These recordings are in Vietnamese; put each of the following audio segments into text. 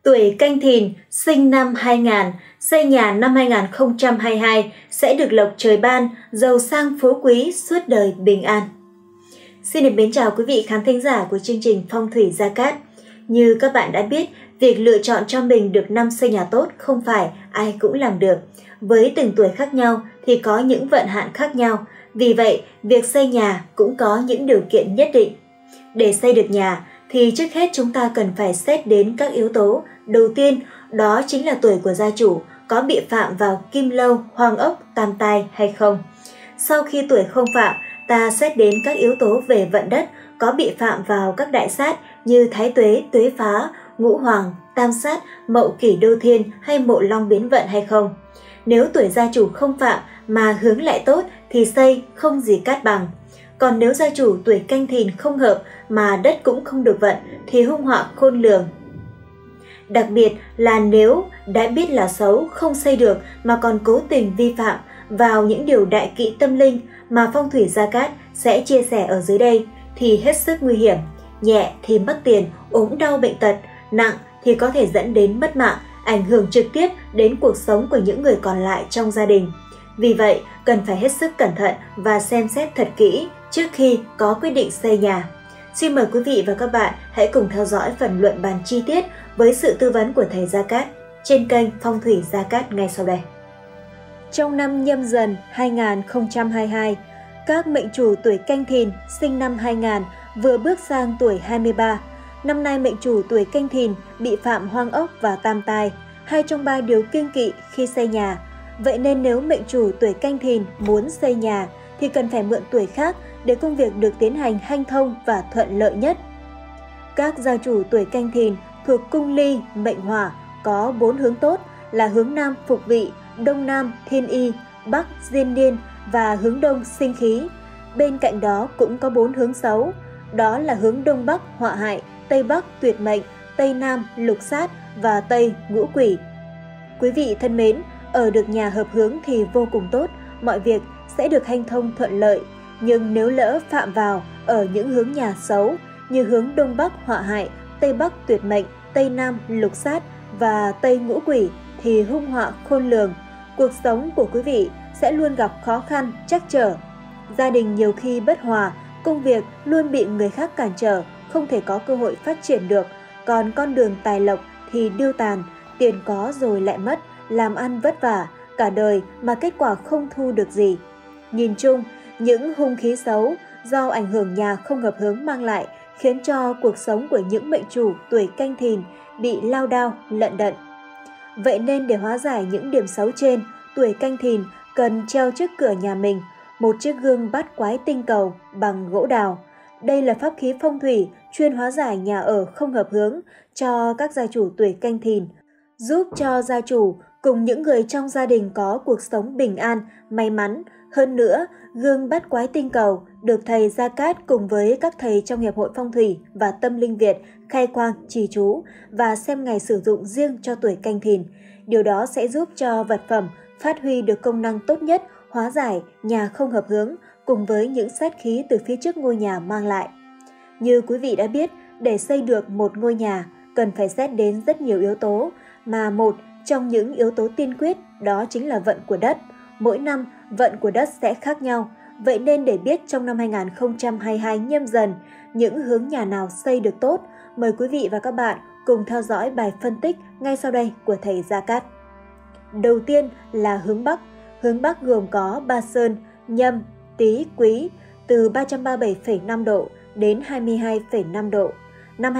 Tuổi Canh Thìn, sinh năm 2000, xây nhà năm 2022 sẽ được lộc trời ban, giàu sang phú quý, suốt đời bình an. Xin được mến chào quý vị khán thính giả của chương trình Phong thủy Gia Cát. Như các bạn đã biết, việc lựa chọn cho mình được năm xây nhà tốt không phải ai cũng làm được. Với từng tuổi khác nhau thì có những vận hạn khác nhau. Vì vậy, việc xây nhà cũng có những điều kiện nhất định. Để xây được nhà thì trước hết chúng ta cần phải xét đến các yếu tố. Đầu tiên, đó chính là tuổi của gia chủ, có bị phạm vào kim lâu, hoàng ốc, tam tai hay không. Sau khi tuổi không phạm, ta xét đến các yếu tố về vận đất, có bị phạm vào các đại sát như thái tuế, tuế phá, ngũ hoàng, tam sát, mậu kỷ đô thiên hay mộ long biến vận hay không. Nếu tuổi gia chủ không phạm mà hướng lại tốt thì xây không gì cát bằng. Còn nếu gia chủ tuổi Canh Thìn không hợp mà đất cũng không được vận thì hung họa khôn lường. Đặc biệt là nếu đã biết là xấu không xây được mà còn cố tình vi phạm vào những điều đại kỵ tâm linh mà Phong thủy Gia Cát sẽ chia sẻ ở dưới đây thì hết sức nguy hiểm. Nhẹ thì mất tiền, ốm đau bệnh tật, nặng thì có thể dẫn đến mất mạng, ảnh hưởng trực tiếp đến cuộc sống của những người còn lại trong gia đình. Vì vậy, cần phải hết sức cẩn thận và xem xét thật kỹ trước khi có quyết định xây nhà. Xin mời quý vị và các bạn hãy cùng theo dõi phần luận bàn chi tiết với sự tư vấn của thầy Gia Cát trên kênh Phong thủy Gia Cát ngay sau đây. Trong năm Nhâm Dần 2022, các mệnh chủ tuổi Canh Thìn sinh năm 2000 vừa bước sang tuổi 23. Năm nay mệnh chủ tuổi Canh Thìn bị phạm hoang ốc và tam tai, hai trong ba điều kiêng kỵ khi xây nhà. Vậy nên nếu mệnh chủ tuổi Canh Thìn muốn xây nhà thì cần phải mượn tuổi khác để công việc được tiến hành hanh thông và thuận lợi nhất. Các gia chủ tuổi Canh Thìn thuộc cung Ly, mệnh Hỏa có 4 hướng tốt là hướng Nam Phục Vị, Đông Nam Thiên Y, Bắc Diên Niên và hướng Đông Sinh Khí. Bên cạnh đó cũng có 4 hướng xấu, đó là hướng Đông Bắc Họa Hại, Tây Bắc Tuyệt Mệnh, Tây Nam Lục Sát và Tây Ngũ Quỷ. Quý vị thân mến, ở được nhà hợp hướng thì vô cùng tốt, mọi việc sẽ được hanh thông thuận lợi. Nhưng nếu lỡ phạm vào ở những hướng nhà xấu như hướng Đông Bắc Họa Hại, Tây Bắc Tuyệt Mệnh, Tây Nam Lục Sát và Tây Ngũ Quỷ thì hung họa khôn lường. Cuộc sống của quý vị sẽ luôn gặp khó khăn, trắc trở. Gia đình nhiều khi bất hòa, công việc luôn bị người khác cản trở, không thể có cơ hội phát triển được. Còn con đường tài lộc thì điêu tàn, tiền có rồi lại mất, làm ăn vất vả, cả đời mà kết quả không thu được gì. Nhìn chung, những hung khí xấu do ảnh hưởng nhà không hợp hướng mang lại khiến cho cuộc sống của những mệnh chủ tuổi Canh Thìn bị lao đao, lận đận. Vậy nên để hóa giải những điểm xấu trên, tuổi Canh Thìn cần treo trước cửa nhà mình một chiếc gương bát quái tinh cầu bằng gỗ đào. Đây là pháp khí phong thủy chuyên hóa giải nhà ở không hợp hướng cho các gia chủ tuổi Canh Thìn, giúp cho gia chủ cùng những người trong gia đình có cuộc sống bình an, may mắn. Hơn nữa, gương bát quái tinh cầu được thầy Gia Cát cùng với các thầy trong Hiệp hội Phong thủy và Tâm linh Việt khai quang, trì chú và xem ngày sử dụng riêng cho tuổi Canh Thìn. Điều đó sẽ giúp cho vật phẩm phát huy được công năng tốt nhất, hóa giải nhà không hợp hướng cùng với những sát khí từ phía trước ngôi nhà mang lại. Như quý vị đã biết, để xây được một ngôi nhà cần phải xét đến rất nhiều yếu tố, mà một trong những yếu tố tiên quyết đó chính là vận của đất. Mỗi năm, vận của đất sẽ khác nhau. Vậy nên để biết trong năm 2022 Nhâm Dần, những hướng nhà nào xây được tốt, mời quý vị và các bạn cùng theo dõi bài phân tích ngay sau đây của thầy Gia Cát. Đầu tiên là hướng Bắc. Hướng Bắc gồm có Ba Sơn, Nhâm, Tý, Quý từ 337,5 độ đến 22,5 độ. Năm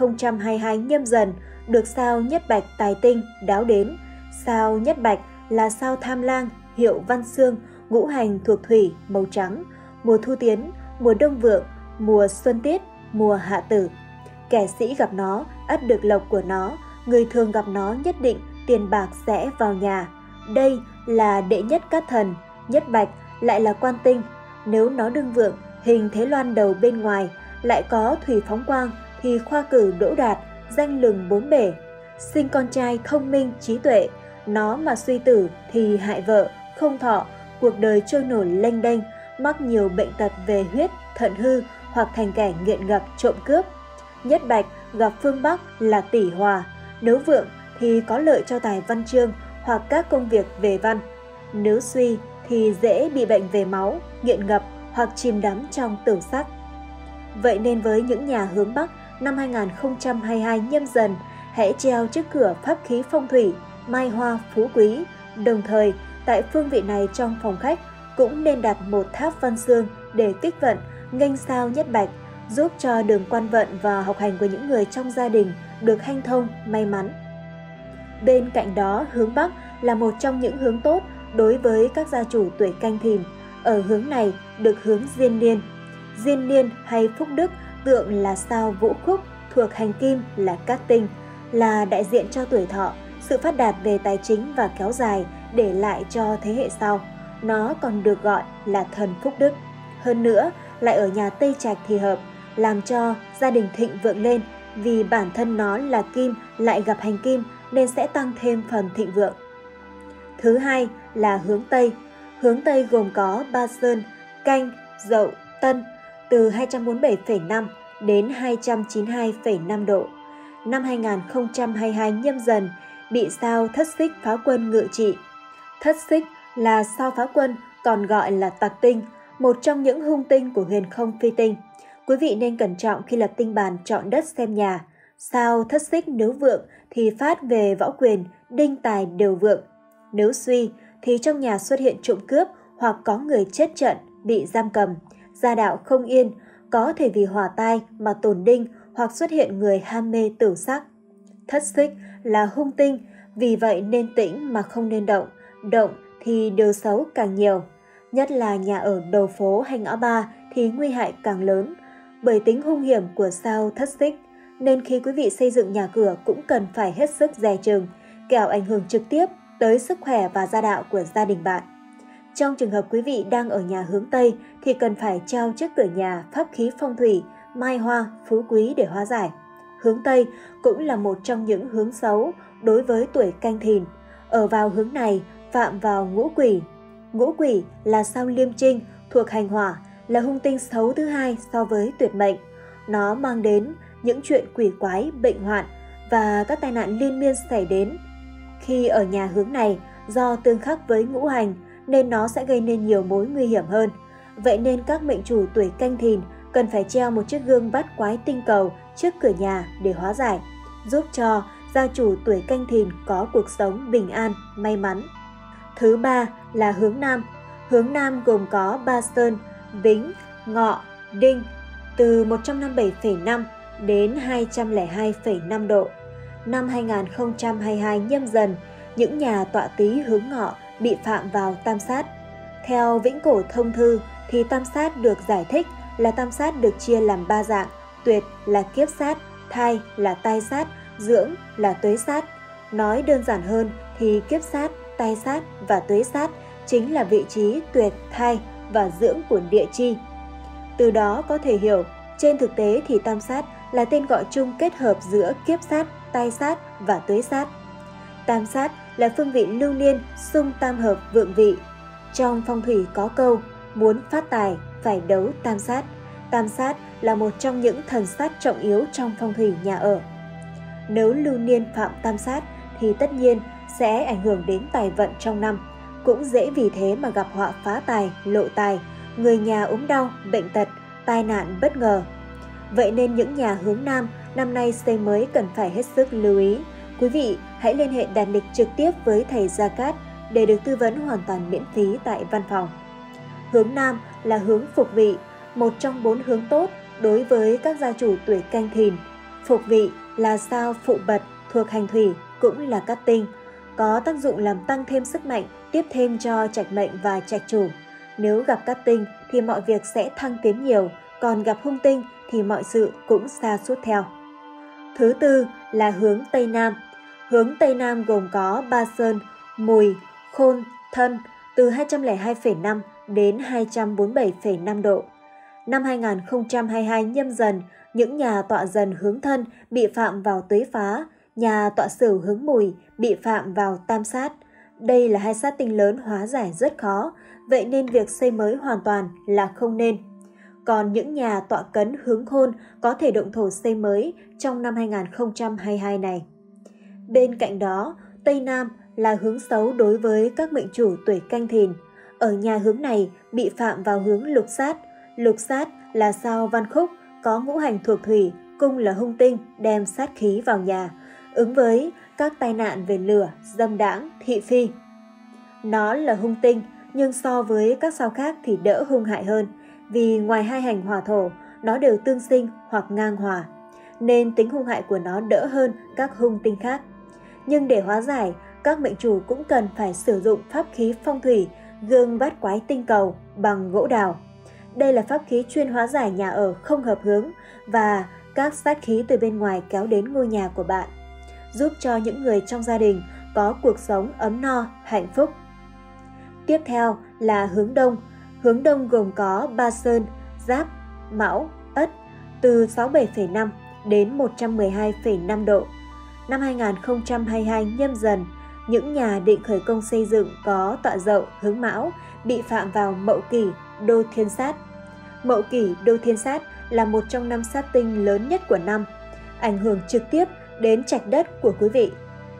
2022 Nhâm Dần được sao Nhất Bạch tài tinh đáo đến. Sao Nhất Bạch là sao tham lang, hiệu Văn Xương, ngũ hành thuộc thủy, màu trắng, mùa thu tiến, mùa đông vượng, mùa xuân tiết, mùa hạ tử. Kẻ sĩ gặp nó, ắt được lộc của nó, người thường gặp nó nhất định tiền bạc sẽ vào nhà. Đây là đệ nhất cát thần, Nhất Bạch lại là quan tinh. Nếu nó đương vượng, hình thế loan đầu bên ngoài, lại có thủy phóng quang thì khoa cử đỗ đạt, danh lừng bốn bể. Sinh con trai thông minh trí tuệ, nó mà suy tử thì hại vợ, không thọ, cuộc đời trôi nổi lênh đênh, mắc nhiều bệnh tật về huyết, thận hư hoặc thành kẻ nghiện ngập trộm cướp. Nhất Bạch gặp phương Bắc là Tỷ Hòa, Nếu vượng thì có lợi cho tài văn chương hoặc các công việc về văn. Nếu suy thì dễ bị bệnh về máu, nghiện ngập hoặc chìm đắm trong tử sắc. Vậy nên với những nhà hướng Bắc, năm 2022 Nhâm Dần, hãy treo trước cửa pháp khí phong thủy, mai hoa phú quý. Đồng thời, tại phương vị này trong phòng khách cũng nên đặt một tháp văn xương để kích vận, nghênh sao nhất bạch, giúp cho đường quan vận và học hành của những người trong gia đình được hanh thông, may mắn. Bên cạnh đó, hướng Bắc là một trong những hướng tốt đối với các gia chủ tuổi Canh Thìn. Ở hướng này được hướng Diên Niên. Diên Niên hay Phúc Đức tượng là sao Vũ Khúc, thuộc hành kim là Cát Tinh, là đại diện cho tuổi thọ, sự phát đạt về tài chính và kéo dài để lại cho thế hệ sau. Nó còn được gọi là thần Phúc Đức. Hơn nữa, lại ở nhà Tây Trạch thì hợp, làm cho gia đình thịnh vượng lên, vì bản thân nó là kim lại gặp hành kim nên sẽ tăng thêm phần thịnh vượng. Thứ hai là hướng Tây. Hướng Tây gồm có Ba Sơn, Canh, Dậu, Tân từ 247,5 đến 292,5 độ. Năm 2022 Nhâm Dần bị sao Thất Xích phá quân ngự trị. Thất Xích là sao phá quân, còn gọi là tặc tinh, một trong những hung tinh của huyền không phi tinh. Quý vị nên cẩn trọng khi lập tinh bàn chọn đất xem nhà. Sao Thất Xích nếu vượng thì phát về võ quyền, đinh tài đều vượng. Nếu suy thì trong nhà xuất hiện trộm cướp hoặc có người chết trận, bị giam cầm, gia đạo không yên, có thể vì hỏa tai mà tổn đinh hoặc xuất hiện người ham mê tử sắc. Thất Xích là hung tinh, vì vậy nên tĩnh mà không nên động. Động thì điều xấu càng nhiều. Nhất là nhà ở đầu phố hay ngõ ba thì nguy hại càng lớn. Bởi tính hung hiểm của sao Thất Xích, nên khi quý vị xây dựng nhà cửa cũng cần phải hết sức dè chừng, kẻo ảnh hưởng trực tiếp tới sức khỏe và gia đạo của gia đình bạn. Trong trường hợp quý vị đang ở nhà hướng Tây thì cần phải treo trước cửa nhà pháp khí phong thủy, mai hoa, phú quý để hóa giải. Hướng Tây cũng là một trong những hướng xấu đối với tuổi Canh Thìn. Ở vào hướng này phạm vào ngũ quỷ. Ngũ quỷ là sao Liêm Trinh, thuộc hành hỏa, là hung tinh xấu thứ hai so với tuyệt mệnh. Nó mang đến những chuyện quỷ quái, bệnh hoạn và các tai nạn liên miên xảy đến. Khi ở nhà hướng này, do tương khắc với ngũ hành nên nó sẽ gây nên nhiều mối nguy hiểm hơn. Vậy nên các mệnh chủ tuổi Canh Thìn cần phải treo một chiếc gương bát quái tinh cầu trước cửa nhà để hóa giải, giúp cho gia chủ tuổi Canh Thìn có cuộc sống bình an, may mắn. Thứ ba là hướng Nam. Hướng Nam gồm có Ba Sơn, Bính, Ngọ, Đinh từ 157,5 đến 202,5 độ. Năm 2022 Nhâm Dần, những nhà tọa tý hướng Ngọ bị phạm vào tam sát. Theo Vĩnh Cổ Thông Thư thì tam sát được giải thích là tam sát được chia làm 3 dạng: tuyệt là kiếp sát, thai là tai sát, dưỡng là tuế sát. Nói đơn giản hơn thì kiếp sát, tai sát và tuế sát chính là vị trí tuyệt, thai và dưỡng của địa chi. Từ đó có thể hiểu, trên thực tế thì tam sát là tên gọi chung kết hợp giữa kiếp sát, tai sát và tuế sát. Tam sát là phương vị lưu niên, xung tam hợp vượng vị. Trong phong thủy có câu, muốn phát tài phải đấu tam sát. Tam sát là một trong những thần sát trọng yếu trong phong thủy nhà ở. Nếu lưu niên phạm tam sát thì tất nhiên sẽ ảnh hưởng đến tài vận trong năm. Cũng dễ vì thế mà gặp họa phá tài, lộ tài, người nhà ốm đau, bệnh tật, tai nạn bất ngờ. Vậy nên những nhà hướng Nam năm nay xây mới cần phải hết sức lưu ý. Quý vị hãy liên hệ đặt lịch trực tiếp với thầy Gia Cát để được tư vấn hoàn toàn miễn phí tại văn phòng. Hướng Nam là hướng phục vị, một trong 4 hướng tốt đối với các gia chủ tuổi Canh Thìn. Phục vị là sao Phụ Bật, thuộc hành thủy, cũng là cát tinh, có tác dụng làm tăng thêm sức mạnh, tiếp thêm cho trạch mệnh và trạch chủ. Nếu gặp cát tinh thì mọi việc sẽ thăng tiến nhiều, còn gặp hung tinh thì mọi sự cũng sa sút theo. Thứ tư là hướng Tây Nam. Hướng Tây Nam gồm có Ba Sơn, Mùi, Khôn, Thân từ 202,5 đến 247,5 độ. Năm 2022 Nhâm Dần, những nhà tọa Dần hướng Thân bị phạm vào tuế phá, nhà tọa Sửu hướng Mùi bị phạm vào tam sát. Đây là hai sát tinh lớn hóa giải rất khó, vậy nên việc xây mới hoàn toàn là không nên. Còn những nhà tọa Cấn hướng Khôn có thể động thổ xây mới trong năm 2022 này. Bên cạnh đó, Tây Nam là hướng xấu đối với các mệnh chủ tuổi Canh Thìn. Ở nhà hướng này bị phạm vào hướng lục sát. Lục sát là sao Văn Khúc, có ngũ hành thuộc thủy, cung là hung tinh, đem sát khí vào nhà, ứng với các tai nạn về lửa, dâm đãng, thị phi. Nó là hung tinh, nhưng so với các sao khác thì đỡ hung hại hơn, vì ngoài hai hành hỏa thổ, nó đều tương sinh hoặc ngang hòa, nên tính hung hại của nó đỡ hơn các hung tinh khác. Nhưng để hóa giải, các mệnh chủ cũng cần phải sử dụng pháp khí phong thủy, gương bát quái tinh cầu bằng gỗ đào. Đây là pháp khí chuyên hóa giải nhà ở không hợp hướng và các sát khí từ bên ngoài kéo đến ngôi nhà của bạn, giúp cho những người trong gia đình có cuộc sống ấm no, hạnh phúc. Tiếp theo là hướng Đông. Hướng Đông gồm có Ba Sơn, Giáp, Mão, Ất, từ 67,5 đến 112,5 độ. Năm 2022 Nhâm Dần, những nhà định khởi công xây dựng có tọa Dậu hướng Mão bị phạm vào Mậu Kỷ, đô thiên sát. Mậu Kỷ, đô thiên sát là một trong 5 sát tinh lớn nhất của năm, ảnh hưởng trực tiếp đến trạch đất của quý vị.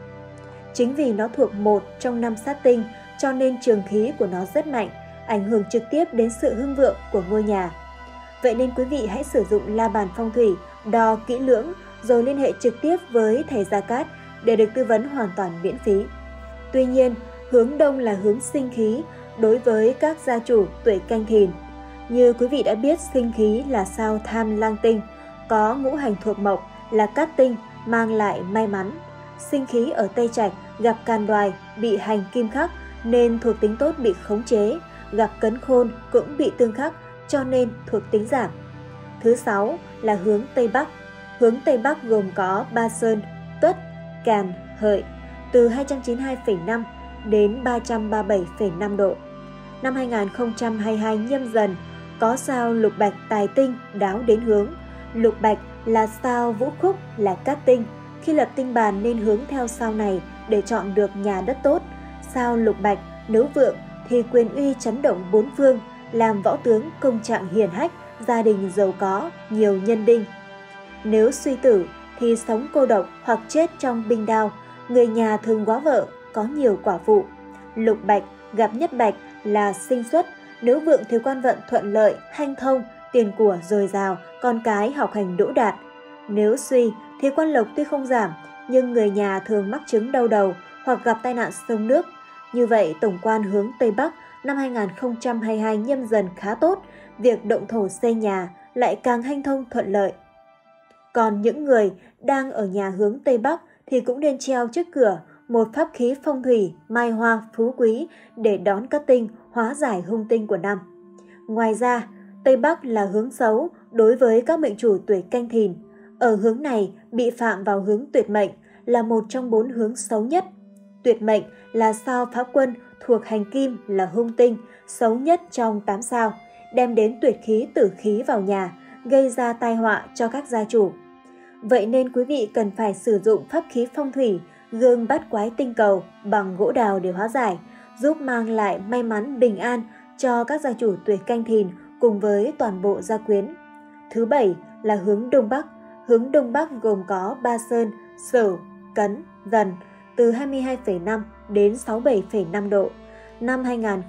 Chính vì nó thuộc một trong 5 sát tinh, cho nên trường khí của nó rất mạnh, ảnh hưởng trực tiếp đến sự hưng vượng của ngôi nhà. Vậy nên quý vị hãy sử dụng la bàn phong thủy, đo kỹ lưỡng, rồi liên hệ trực tiếp với thầy Gia Cát để được tư vấn hoàn toàn miễn phí. Tuy nhiên, hướng Đông là hướng sinh khí đối với các gia chủ tuổi Canh Thìn. Như quý vị đã biết, sinh khí là sao Tham Lang tinh, có ngũ hành thuộc mộc là cát tinh, mang lại may mắn. Sinh khí ở Tây Trạch gặp Can Đoài bị hành kim khắc nên thuộc tính tốt bị khống chế, gặp Cấn Khôn cũng bị tương khắc cho nên thuộc tính giảm. Thứ 6 là hướng Tây Bắc. Hướng Tây Bắc gồm có Ba Sơn, Tuất, Càn, Hợi, từ 292,5 đến 337,5 độ. Năm 2022 Nhâm Dần, có sao Lục Bạch tài tinh đáo đến hướng. Lục Bạch là sao Vũ Khúc là cát tinh. Khi lập tinh bàn nên hướng theo sao này để chọn được nhà đất tốt. Sao Lục Bạch nếu vượng thì quyền uy chấn động bốn phương, làm võ tướng công trạng hiển hách, gia đình giàu có, nhiều nhân đinh. Nếu suy tử thì sống cô độc hoặc chết trong binh đao, người nhà thường góa vợ, có nhiều quả phụ. Lục Bạch gặp Nhất Bạch là sinh xuất, nếu vượng thì quan vận thuận lợi, hanh thông, tiền của dồi dào, con cái học hành đỗ đạt. Nếu suy thì quan lộc tuy không giảm, nhưng người nhà thường mắc chứng đau đầu hoặc gặp tai nạn sông nước. Như vậy, tổng quan hướng Tây Bắc năm 2022 Nhâm Dần khá tốt, việc động thổ xây nhà lại càng hanh thông thuận lợi. Còn những người đang ở nhà hướng Tây Bắc thì cũng nên treo trước cửa một pháp khí phong thủy mai hoa phú quý để đón các tinh, hóa giải hung tinh của năm. Ngoài ra, Tây Bắc là hướng xấu đối với các mệnh chủ tuổi Canh Thìn. Ở hướng này bị phạm vào hướng tuyệt mệnh, là một trong 4 hướng xấu nhất. Tuyệt mệnh là sao Phá Quân thuộc hành kim là hung tinh, xấu nhất trong 8 sao, đem đến tuyệt khí tử khí vào nhà, gây ra tai họa cho các gia chủ. Vậy nên quý vị cần phải sử dụng pháp khí phong thủy, gương bát quái tinh cầu bằng gỗ đào để hóa giải, giúp mang lại may mắn bình an cho các gia chủ tuổi Canh Thìn cùng với toàn bộ gia quyến. Thứ 7 là hướng Đông Bắc. Hướng Đông Bắc gồm có Ba Sơn, Sửu, Cấn, Dần, từ 22,5 đến 67,5 độ. Năm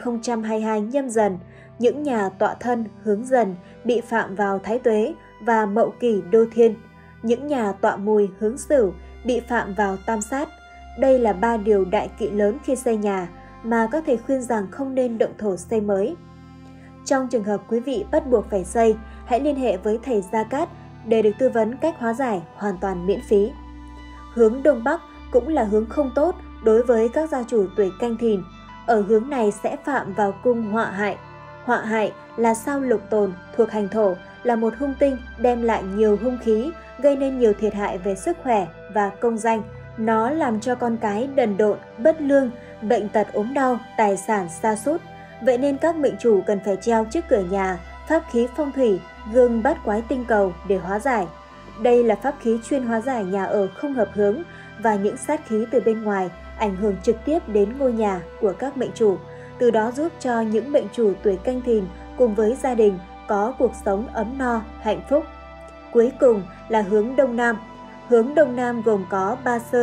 2022 Nhâm Dần, những nhà tọa thân hướng Dần bị phạm vào Thái Tuế và Mậu Kỷ đô thiên. Những nhà tọa Mùi hướng Sửu bị phạm vào Tam Sát. Đây là 3 điều đại kỵ lớn khi xây nhà mà các thầy khuyên rằng không nên động thổ xây mới. Trong trường hợp quý vị bắt buộc phải xây, hãy liên hệ với thầy Gia Cát để được tư vấn cách hóa giải hoàn toàn miễn phí. Hướng Đông Bắc cũng là hướng không tốt đối với các gia chủ tuổi Canh Thìn. Ở hướng này sẽ phạm vào cung họa hại. Họa hại là sao Lục Tồn thuộc hành thổ, là một hung tinh đem lại nhiều hung khí, gây nên nhiều thiệt hại về sức khỏe và công danh. Nó làm cho con cái đần độn, bất lương, bệnh tật ốm đau, tài sản sa sút. Vậy nên các mệnh chủ cần phải treo trước cửa nhà pháp khí phong thủy, gương bát quái tinh cầu để hóa giải. Đây là pháp khí chuyên hóa giải nhà ở không hợp hướng và những sát khí từ bên ngoài ảnh hưởng trực tiếp đến ngôi nhà của các mệnh chủ, từ đó giúp cho những mệnh chủ tuổi Canh Thìn cùng với gia đình có cuộc sống ấm no, hạnh phúc. Cuối cùng là hướng Đông Nam. Hướng Đông Nam gồm có Ba Sơn,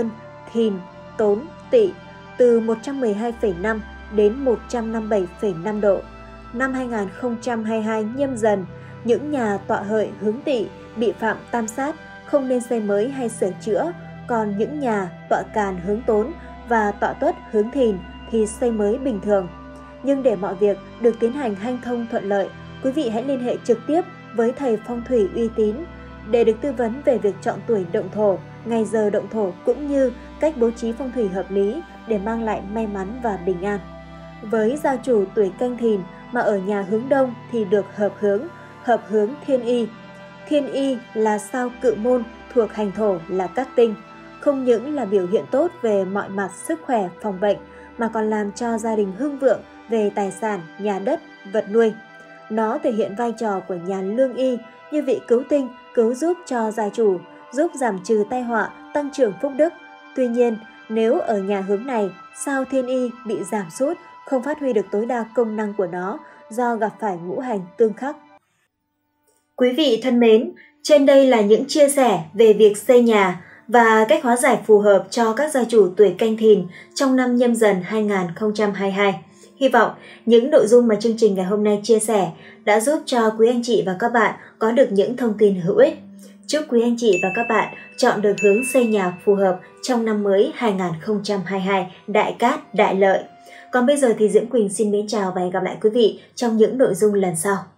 Thìn, Tốn, Tỵ từ 112,5 đến 157,5 độ. Năm 2022 Nhâm Dần, những nhà tọa hợi hướng Tỵ bị phạm tam sát không nên xây mới hay sửa chữa, còn những nhà tọa Càn hướng Tốn và tọa Tuất hướng Thìn thì xây mới bình thường. Nhưng để mọi việc được tiến hành hanh thông thuận lợi, quý vị hãy liên hệ trực tiếp với thầy phong thủy uy tín để được tư vấn về việc chọn tuổi động thổ, ngày giờ động thổ cũng như cách bố trí phong thủy hợp lý để mang lại may mắn và bình an. Với gia chủ tuổi Canh Thìn mà ở nhà hướng Đông thì được hợp hướng Thiên Y. Thiên Y là sao Cự Môn thuộc hành thổ là các tinh, không những là biểu hiện tốt về mọi mặt sức khỏe, phòng bệnh mà còn làm cho gia đình hưng vượng về tài sản, nhà đất, vật nuôi. Nó thể hiện vai trò của nhà Lương Y như vị cứu tinh, cứu giúp cho gia chủ, giúp giảm trừ tai họa, tăng trưởng phúc đức. Tuy nhiên, nếu ở nhà hướng này, sao Thiên Y bị giảm sút, không phát huy được tối đa công năng của nó do gặp phải ngũ hành tương khắc. Quý vị thân mến, trên đây là những chia sẻ về việc xây nhà và cách hóa giải phù hợp cho các gia chủ tuổi Canh Thìn trong năm Nhâm Dần 2022. Hy vọng những nội dung mà chương trình ngày hôm nay chia sẻ đã giúp cho quý anh chị và các bạn có được những thông tin hữu ích. Chúc quý anh chị và các bạn chọn được hướng xây nhà phù hợp trong năm mới 2022 đại cát, đại lợi. Còn bây giờ thì Diễm Quỳnh xin mến chào và hẹn gặp lại quý vị trong những nội dung lần sau.